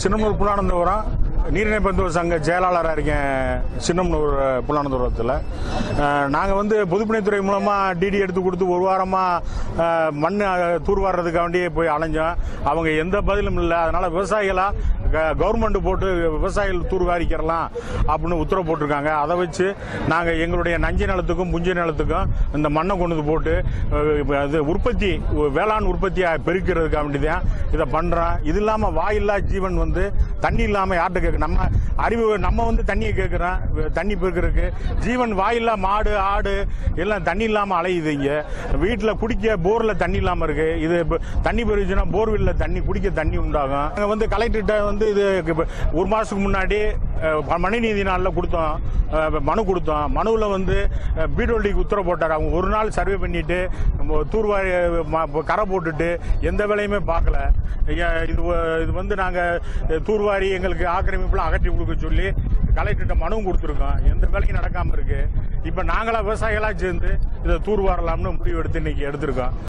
சின்னமனூர் புல்லானந்தபுரம் நீர்நிலை பந்தோபஸ்து சங்க செயலாளராக இருக்கேன். சின்னமனூர் புல்லானந்தபுரத்தில் நாங்கள் பொதுப்பணித்துறை மூலமாக டிடி எடுத்து கொடுத்து ஒரு வாரமாக மண் தூர்வாடுறதுக்காண்டி போய் அலைஞ்சோம். அவங்க எந்த பதிலும் இல்லை. அதனால விவசாயிகளாக கவர்மெண்ட் போட்டு விவசாயிகள் தூர்வாரிக்கிறலாம் அப்படின்னு உத்தரவு போட்டிருக்காங்க. அதை வச்சு நாங்கள் எங்களுடைய நஞ்சை நிலத்துக்கும் புஞ்சை நிலத்துக்கும் இந்த மண்ணை கொண்டு போட்டு அது உற்பத்தி வேளாண் உற்பத்தியை பெருக்கிறதுக்காக வேண்டிதான் இதை பண்ணுறோம். இது இல்லாமல் வாயில்லா ஜீவன் தண்ணி இல்லாமல் யார்கிட்ட கேட்க நம்ம அறிவு நம்ம தண்ணியை கேட்குறோம். தண்ணி பெருக்கிறதுக்கு ஜீவன் வாயில்லா மாடு ஆடு எல்லாம் தண்ணி இல்லாமல் அலையுது. இங்கே வீட்டில் குடிக்க போரில் தண்ணி இல்லாமல் இருக்கு. இது தண்ணி பெருச்சுன்னா போர்வெல்ல தண்ணி குடிக்க தண்ணி உண்டாகும். நாங்கள் கலெக்டர்கிட்ட இது ஒரு மாதத்துக்கு முன்னாடி மனுநீதி நாளில் கொடுத்தோம், மனு கொடுத்தோம். மனுவில் பிடபிள்யூடிக்கு உத்தரவு போட்டார். அவங்க ஒரு நாள் சர்வே பண்ணிட்டு தூர்வாரி கரை போட்டுட்டு எந்த வேலையுமே பார்க்கல. இது நாங்கள் தூர்வாரி எங்களுக்கு ஆக்கிரமிப்புலாம் அகற்றி கொடுக்க சொல்லி கலெக்டர்கிட்ட மனுவும் கொடுத்துருக்கோம். எந்த வேலையும் நடக்காமல் இருக்கு. இப்போ நாங்களா விவசாயிகளாக சேர்ந்து இதை தூர்வாரலாம்னு முடிவு எடுத்து இன்னைக்கு எடுத்திருக்கோம்.